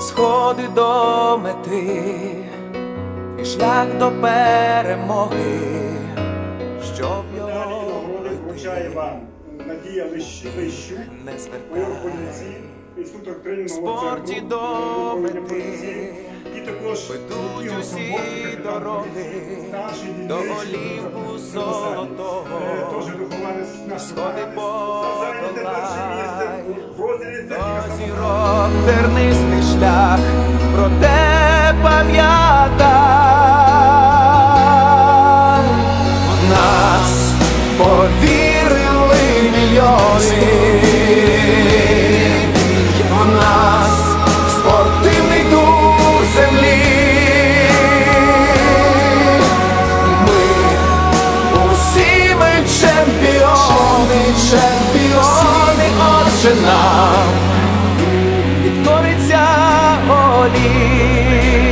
Сходи до мети і шлях до перемоги, щоб його вручає вам Надія Лищук, не звертає. інструктор В спорті до мети і також ведуть усі дороги до Олімпу золотого. Сходи подолай, до зірок тернистий шлях, проте пам'ятай, в нас повірили мільйони, в нас спортивний дух землі. Ми усі ми чемпіони, чемпіони, отже нам підкориться Олімп.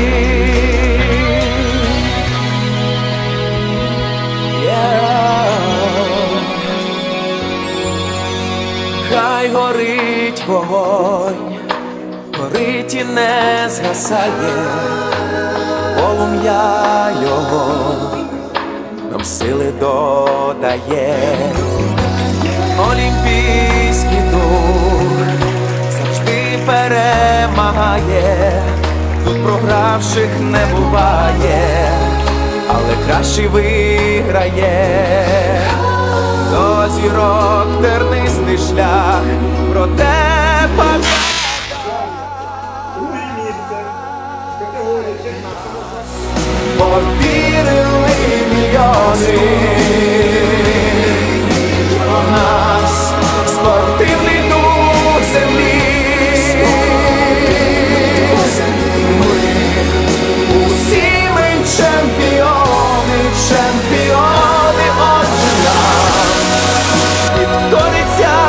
Хай горить вогонь, горить і не згасає, полум'я його нам сили додає. Олімпійський дух завжди перемагає, тут програвших не буває, але кращий виграє. До зірок тернистий шлях, проте повірили мільйони, в нас спортивний дух землі. Ми усі ми чемпіони, чемпіони, отже нам підкориться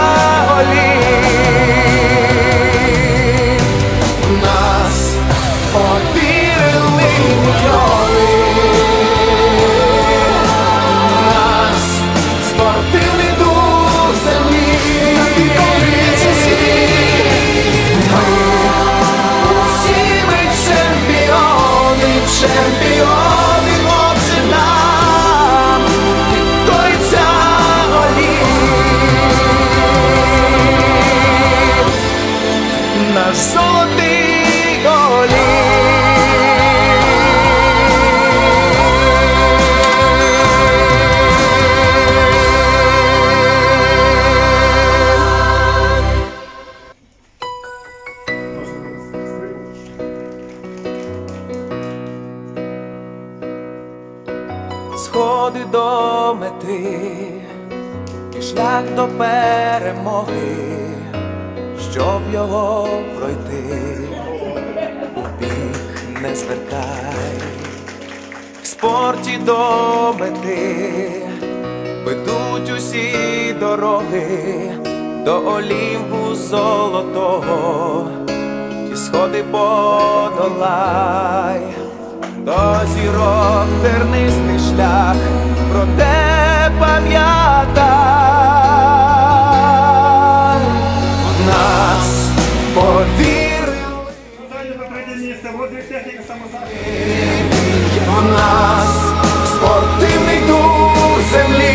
Олімп. В нас повірили мільйони, в нас спортивний дух землі. Усі ми чемпіони, чемпіони, отже нам підкориться Олімп. Наш золотий Олімп. Сходи до мети і шлях до перемоги, щоб його пройти, у бік не звертай. В спорті до мети ведуть усі дороги до Олімпу золотого. Ті сходи подолай, до зірок тернистий шлях, проте пам'ятай, в нас повірили, в нас спортивний дух землі.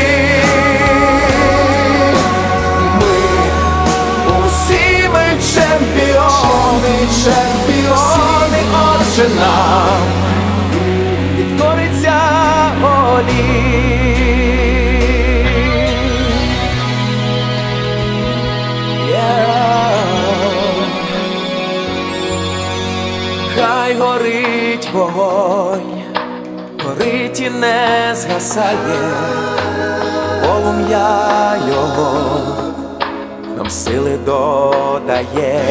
Ми усі ми чемпіони, чемпіони, отже нам підкориться Олімп. Хай горить вогонь, горить і не згасає, полум'я його нам сили додає.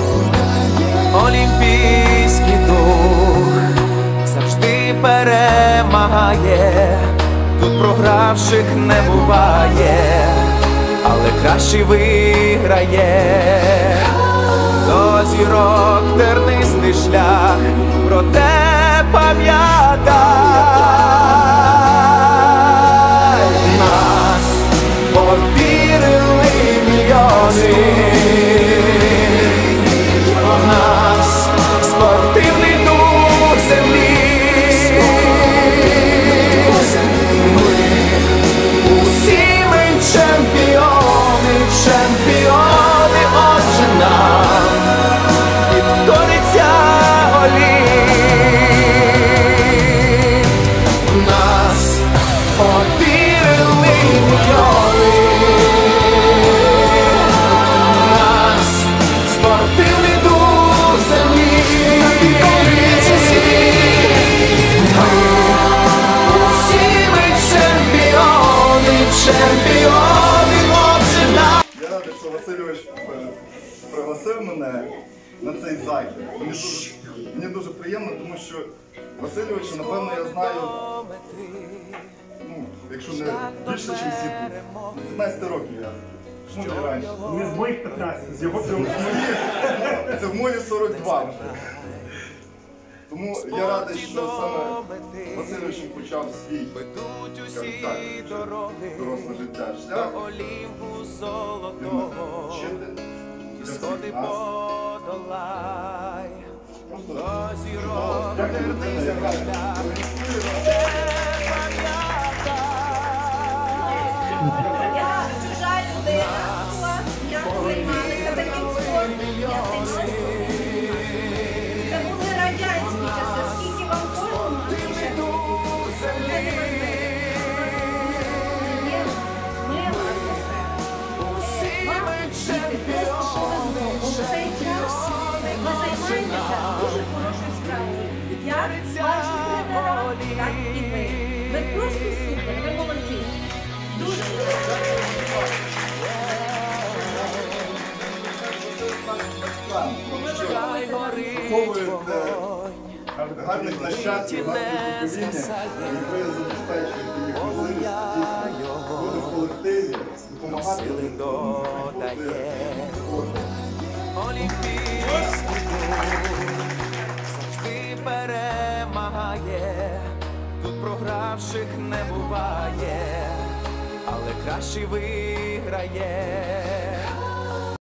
Олімпійський дух завжди перемагає, тут програвших не буває, але кращий виграє. До зірок тернистий шлях, проте пам'ятай, нас повірили мільйони, в нас мільйони. Нас спортивний дух землі. Це світ. Усі ми чемпіони, чемпіони, хлопці на. Я радий, що Васильович пригласив мене на цей захід. Мені дуже приємно, тому що Васильовича, напевно, я знаю, якщо не більше, ніж всі тут. 15 років я. Може, і раніше. Не з моїх 15, з його трьох. Це в мої 42. Тому я радий, що саме Васильович почав свій, скажімо так, доросле життя шлях. Він вчитель для всіх нас. Просто чудово. Як людина, яка Я чужа людина, я займалася таким спортом, я займалася. Це були радянські часи, скільки вам кожному ще це не важливо. Є мила атмосфера. Вам, діти, просто повезло. У цей час ви займаєтеся дуже хорошою справою. Як ваші тренера, так і ви. Ви просто супер, ви молодці. Дуже виховуєте гарних нащадків, гарне покоління, і ви забезпечуєте їх можливість бути в колективі, допомагати один одному, бути Олімпійський дух завжди перемагає, тут програвших не буває, але кращий виграє.